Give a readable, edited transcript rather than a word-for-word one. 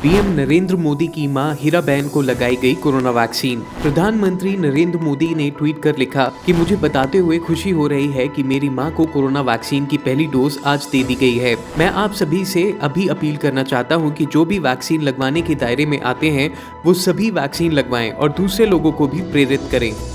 PM Narendra Modi की मां हीराबेन को लगाई गई कोरोना वैक्सीन। प्रधानमंत्री नरेंद्र मोदी ने ट्वीट कर लिखा कि मुझे बताते हुए खुशी हो रही है कि मेरी मां को कोरोना वैक्सीन की पहली डोज आज दे दी गई है। मैं आप सभी से अभी अपील करना चाहता हूं कि जो भी वैक्सीन लगवाने के दायरे में आते हैं वो सभी वैक्सीन लगवाएं और दूसरे लोगों को भी प्रेरित करें।